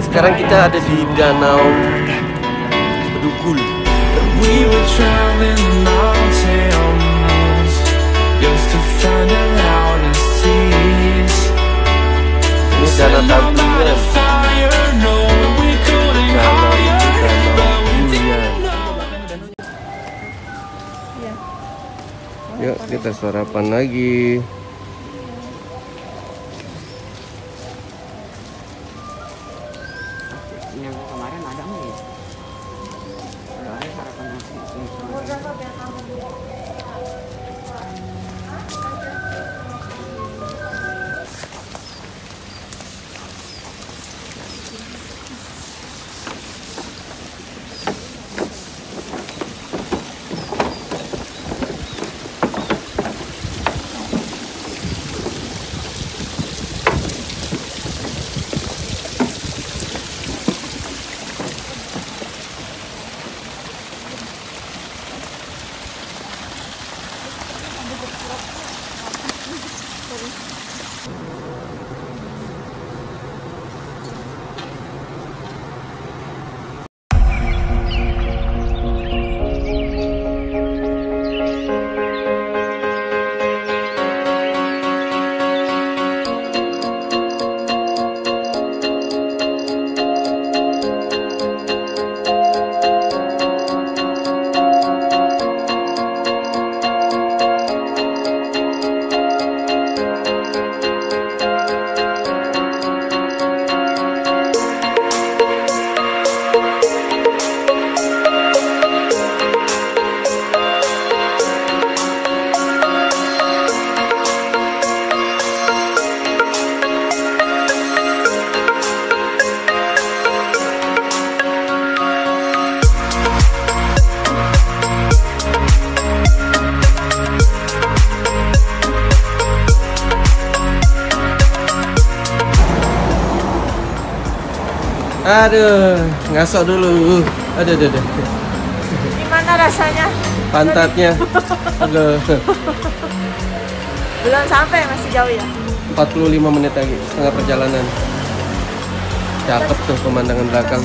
Sekarang kita ada di Danau Bedugul. We were traveling long tails just to find the loudest tears. Ini Danau Tabungan. Yuk kita sarapan lagi. Yang kemarin ada nggak ya? Kalau ada sarapan nasi. Aduh, ngasok dulu. Aduh. Gimana rasanya? Pantatnya. Aduh. Belum sampai, masih jauh ya? 45 menit lagi, setengah perjalanan. Cakep tuh pemandangan belakang.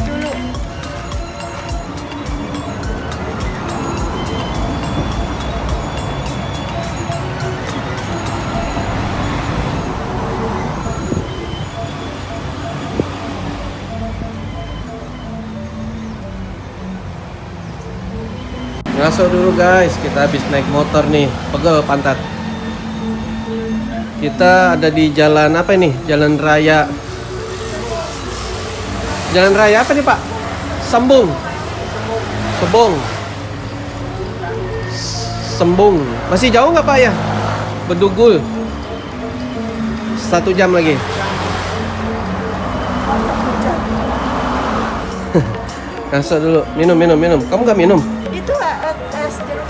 Ngaso dulu guys, kita habis naik motor nih, pegel pantat. Kita ada di jalan apa ini? Jalan raya. Jalan raya apa nih Pak? Sembung. Masih jauh nggak Pak ya? Bedugul. 1 jam lagi. Ngaso dulu, minum. Kamu nggak minum? Itu es jeruk.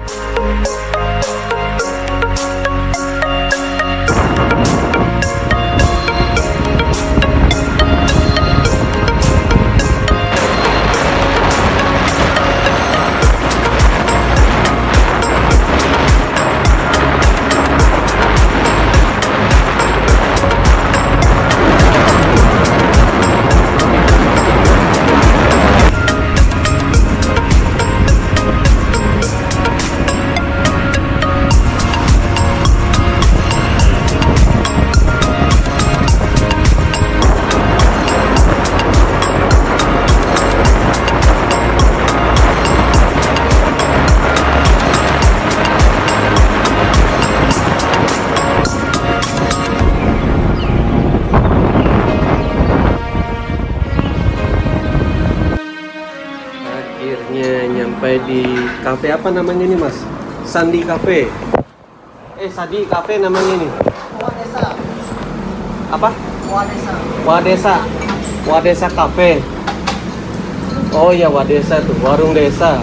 Sampai di kafe apa namanya nih Mas? Sandi Cafe. Sandi Cafe namanya nih. Wadesa. Apa? Wadesa. Wadesa Cafe. Oh ya Wadesa tuh, warung desa.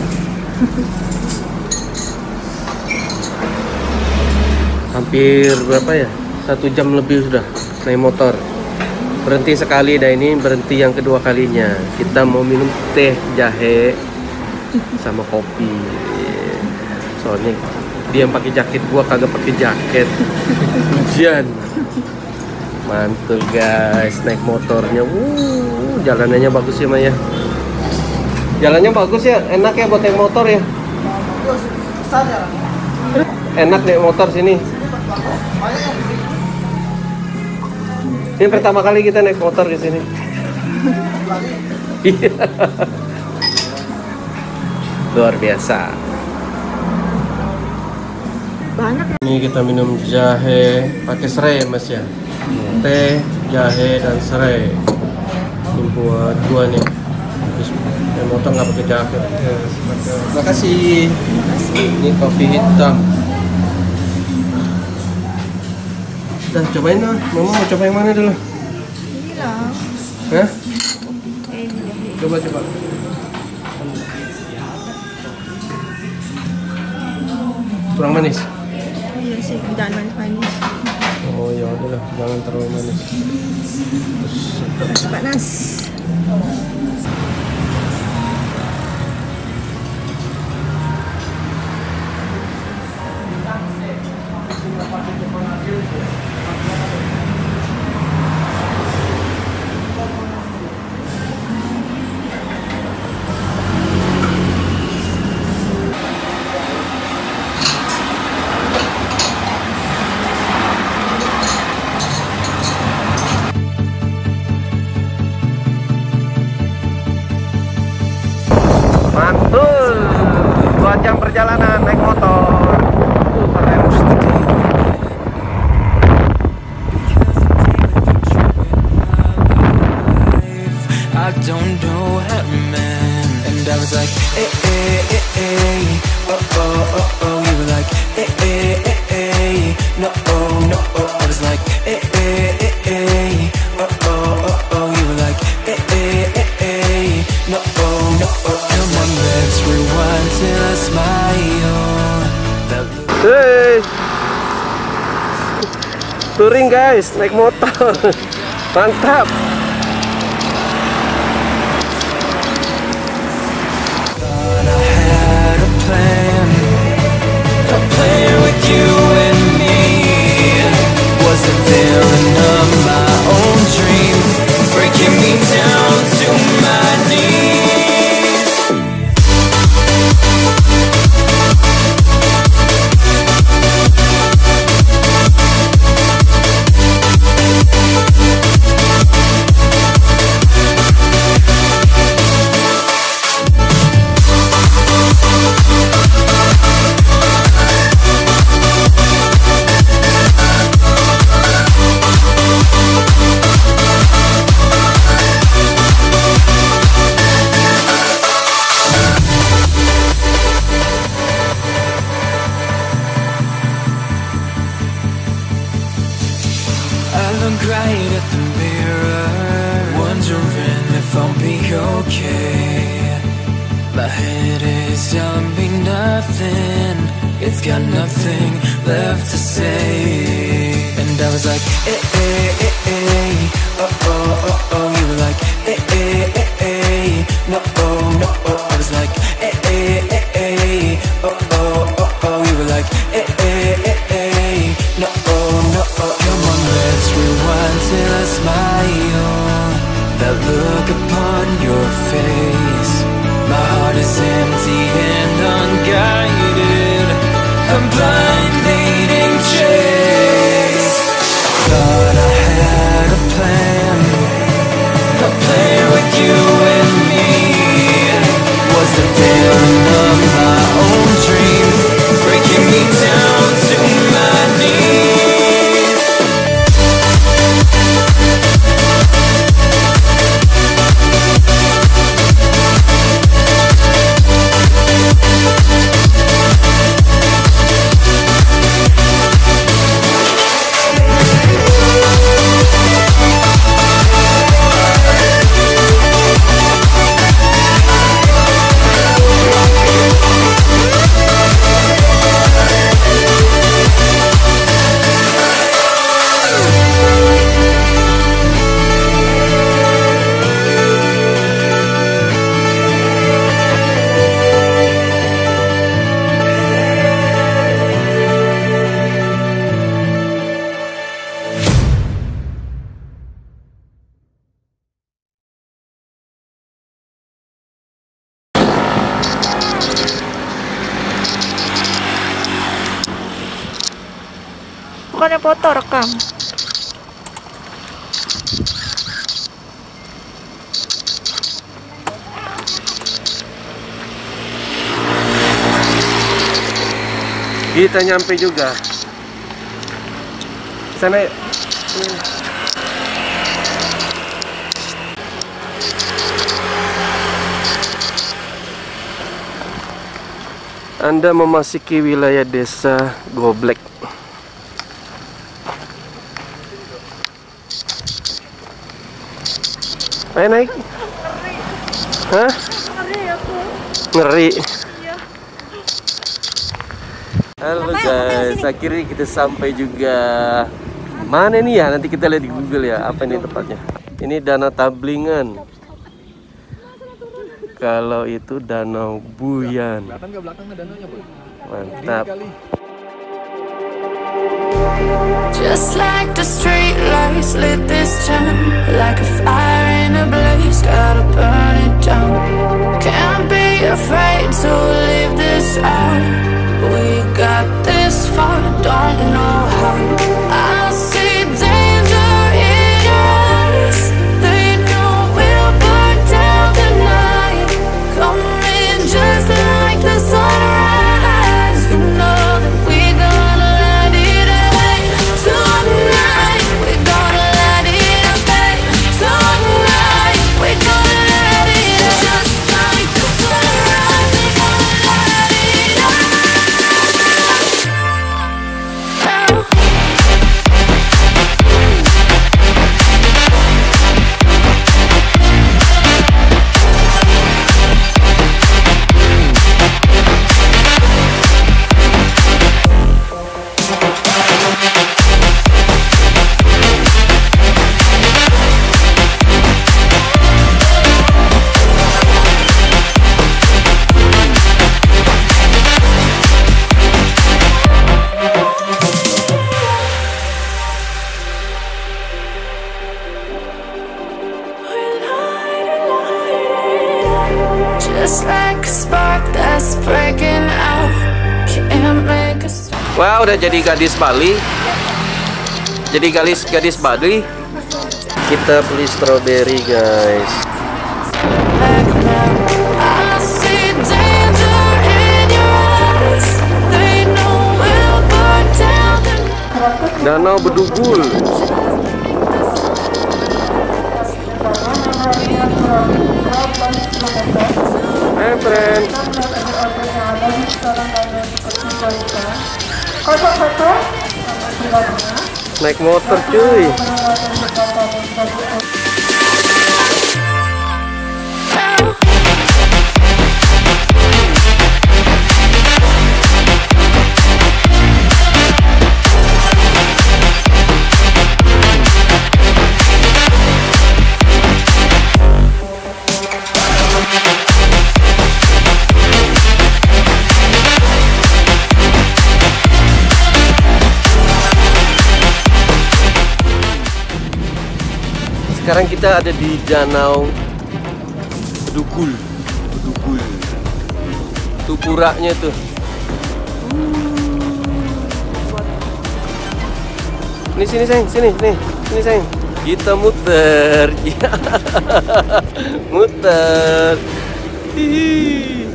Hampir berapa ya? 1 jam lebih sudah naik motor. Berhenti sekali, dan ini berhenti yang kedua kalinya. Kita mau minum teh jahe sama kopi. Soalnya dia yang pakai jaket, gua kagak pakai jaket. Hujan. Mantul guys, naik motornya. Jalanannya bagus ya Maya. Jalannya bagus ya, enak ya buat naik motor ya. Enak naik motor sini. Ini pertama kali kita naik motor ke sini. Luar biasa. Banyak. Ini kita minum jahe pakai serai Mas ya. Teh, jahe dan serai. Ini buat gua nih. Terus naik motor nggak pakai jaket. Terima kasih. Ini kopi hitam. Udah cobain lah. Mama mau coba yang mana dulu? Ini lah. Hah? Ini. Coba. Kurang manis? Iya sih, jangan manis. Oh ya udahlah, jangan terlalu manis. Masih panas. Mantul. 2 jam perjalanan naik motor. Keren. I don't know how, man. And I was like, eh, eh, eh, eh. Oh, oh, oh, oh. You were like, eh, eh, eh, eh. No, oh, no, oh. I was like, eh, eh, eh, eh. Oh, oh, oh, oh. You were like, eh, eh, eh, eh. No, oh, no, oh. Come on, let's rewind till I smile. That Hey. Touring guys, naik motor. Mantap. thought I had a plan with you and me. Was the villain of my own dream, breaking me down to my knees. I look right at the mirror, wondering if I'll be okay. My head is telling me nothing, it's got nothing left to say. And I was like, eh, eh, eh, eh. Oh, oh, oh, oh. You were like, eh, eh, eh, eh. No, oh, no, oh. I was like, eh, eh, eh, eh. Oh, oh, oh, oh. You were like, eh, eh, eh, eh. No, oh, no, oh. Come on, let's rewind till I smile. That look upon your face. My heart is empty and unguided. I'm blind leading chase. Thought I had a plan with you and me. Was the villain of my own dream, breaking me down to my knees. Bukannya foto, rekam. Kita nyampe juga. Sana yuk. Anda memasuki wilayah desa Goblek. Ayo naik. Hah? Ngeri aku. Ngeri. Iya. Halo guys, akhirnya kita sampai juga. Mana nih ya? Nanti kita lihat di Google ya. Apa ini tempatnya? Ini Danau Tablingan. Kalau itu Danau Buyan. Mantap. Just like the street lights lit this town, like a fire in a blaze, gotta burn it down. Can't be afraid to leave this out. We got this far, don't know how. I see danger in your eyes. They know we'll burn down the night. Coming just like the sunrise. You know that we're gonna light it up tonight. We're gonna light it up tonight. We're gonna light it up just like the sunrise. We're gonna light it up now. Just like a spark that's breaking out. Can't make a stop. Wah, udah jadi gadis Bali. Jadi gadis Bali. Kita beli stroberi, guys. Back now. I see danger in your eyes. They know we'll burn down the night. Danau Bedugul. Hey friend. Naik motor cuy. Sekarang kita ada di Danau Bedugul. Tuh puranya tuh. Sini sayang, sini sayang. Kita muter. Muter. Hihi.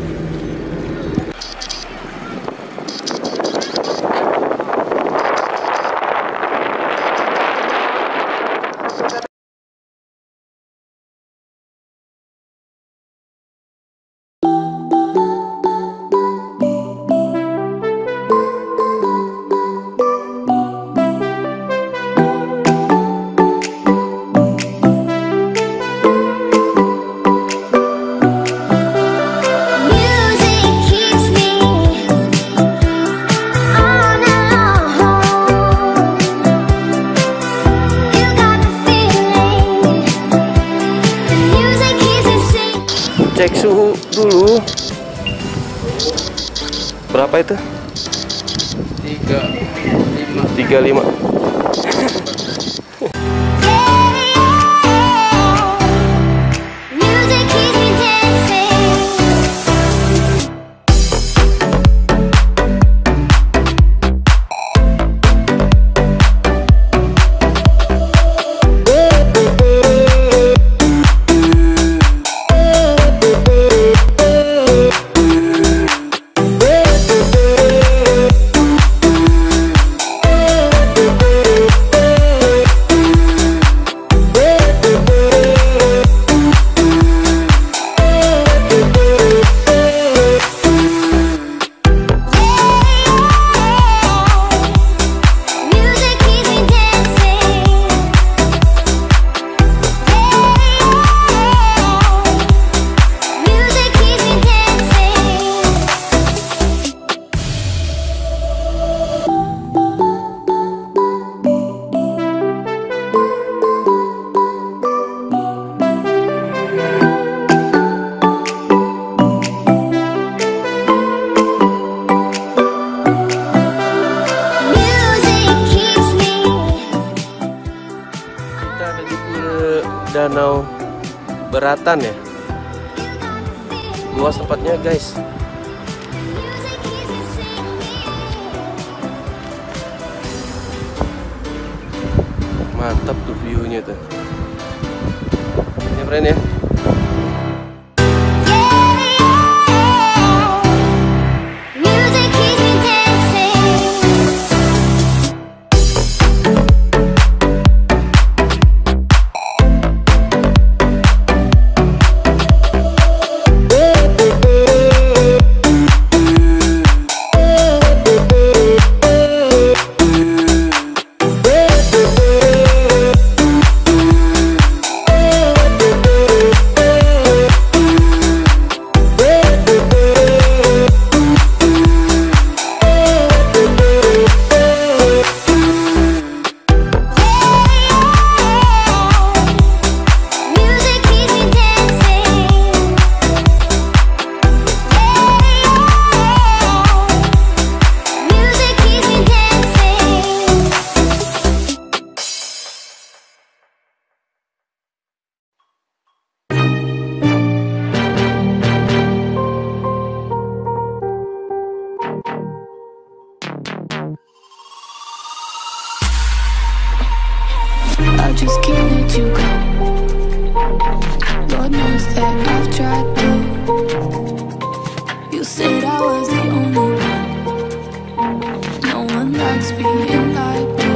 Cek suhu dulu. Berapa itu? 35. Danau Beratan ya. Luas tempatnya guys. Mantap tuh view-nya tuh. Ini friend ya. I just can't let you go. Lord knows that I've tried to. You said I was the only one. No one likes being like you.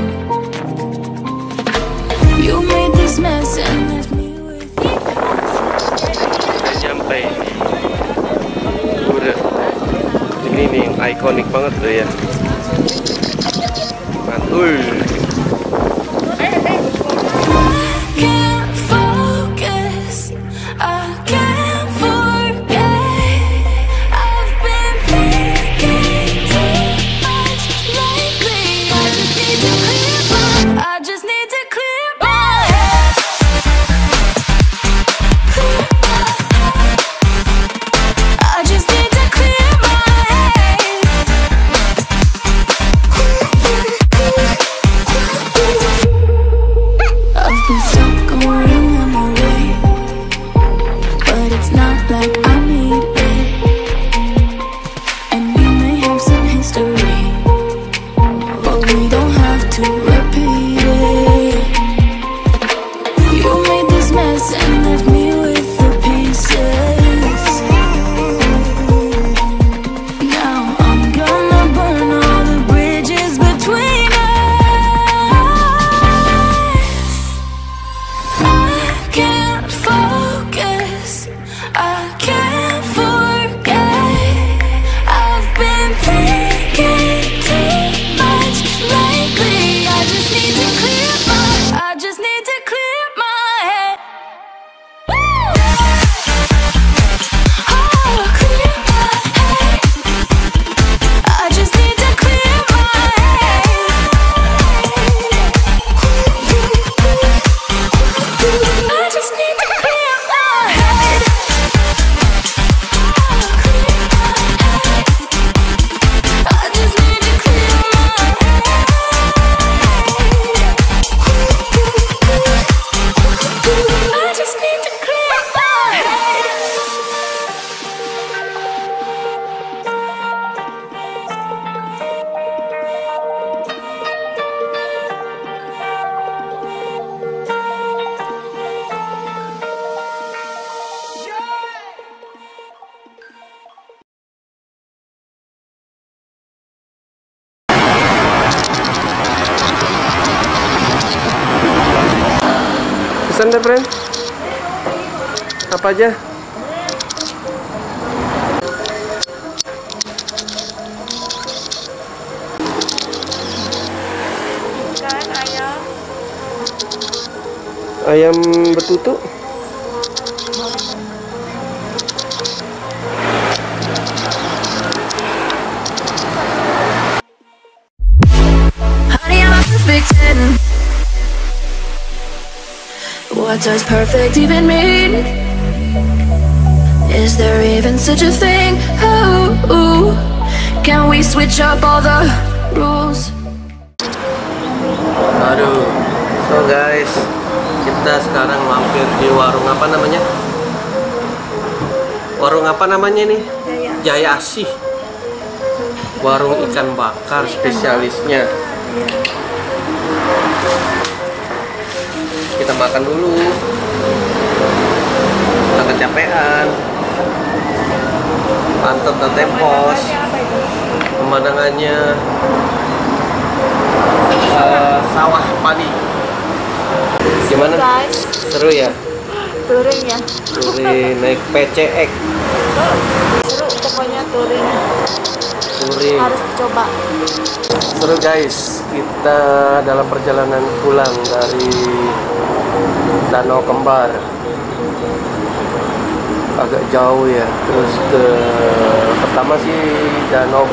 You made this mess and left me with you. Sampai udah ini nih ikonik banget tuh ya. Mantul. Pesan deh friend. Apa aja? Ikan, ayam. Ayam betutu. Honey, I'm a perfect 10. What does perfect even mean? Is there even such a thing? Oh, can we switch up all the rules? Aduh, so guys, kita Kita sekarang mampir di warung apa namanya? Warung apa namanya nih? Jaya Asih. Warung ikan bakar spesialisnya. Kita makan dulu. Kita kecapean. Mantap dan tempos. Pemandangannya sawah padi. Gimana? Guys, Seru ya? touring ya. Touring naik PCX. Seru pokoknya touring. Touring. Harus dicoba. Seru guys. Kita dalam perjalanan pulang dari Danau Kembar. Agak jauh ya. Terus pertama sih Danau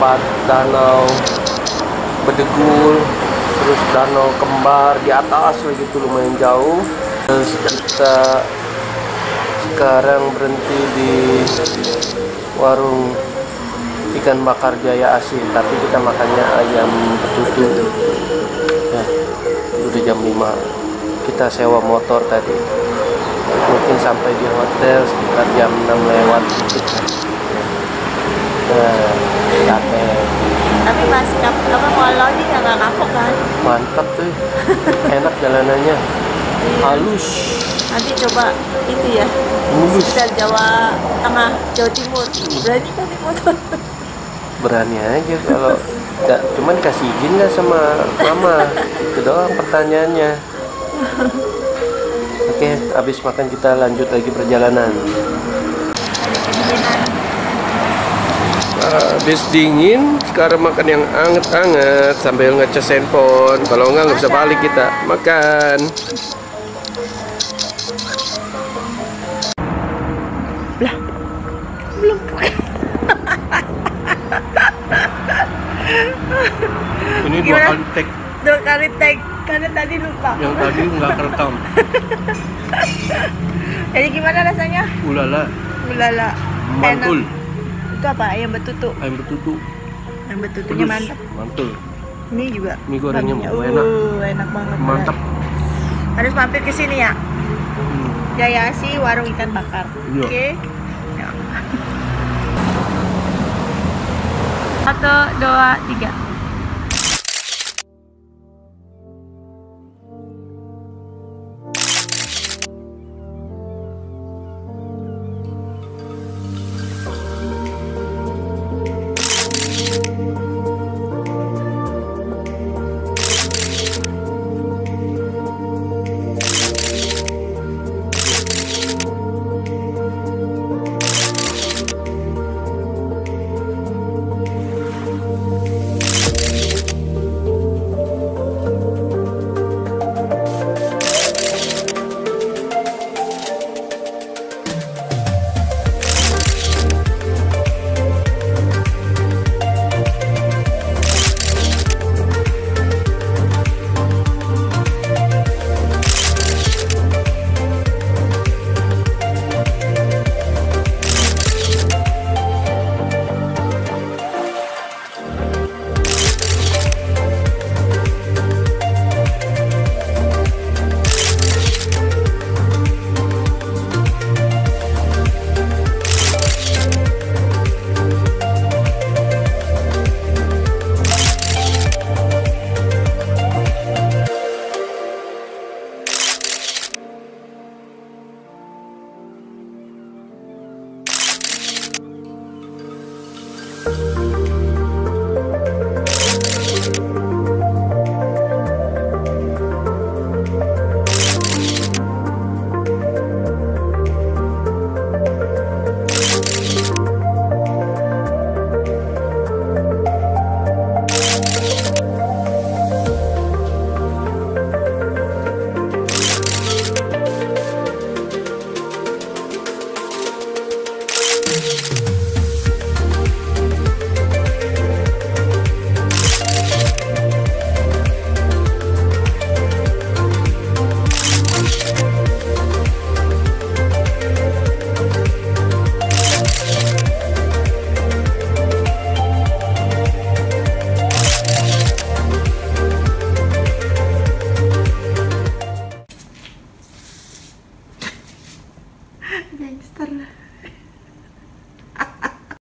Bedegul, terus Danau Kembar di atas lagi tuh lumayan jauh. Terus kita sekarang berhenti di warung ikan bakar Jaya Asih, tapi kita makannya ayam betutu. Ya, udah jam 5. Kita sewa motor tadi. Mungkin sampai di hotel sekitar jam 6 lewat dikit. Nah, capek. Tapi masih walau ini nggak kapok kan? Mantap tuh. Enak jalanannya. Halus. Nanti coba itu ya. Mulus. Sekitar Jawa Tengah, Jawa Timur. Berani kan naik motor? Berani aja kalau nggak, cuman dikasih izin nggak sama mama, itu doang pertanyaannya. Oke, habis makan kita lanjut lagi perjalanan. Habis dingin, sekarang makan yang anget-anget sambil ngecas handphone. Kalau nggak bisa balik kita makan. Lah, belum. Ini Gimana? 2 kali tag. 2 kali tag karena tadi lupa. Yang tadi nggak kerekam. Jadi gimana rasanya? Ulala, Ulala. mantul. Enak. Itu apa? Ayam betutu. Ayam betutu. Ayam betutunya Pedes, mantap. mantul. Ini juga. Mie gorengnya baginya. mau enak. Enak banget. Mantap. Harus mampir ke sini ya. Hmm. Jaya Asih warung ikan bakar. Iya. Oke. Ya. 1, 2, 3.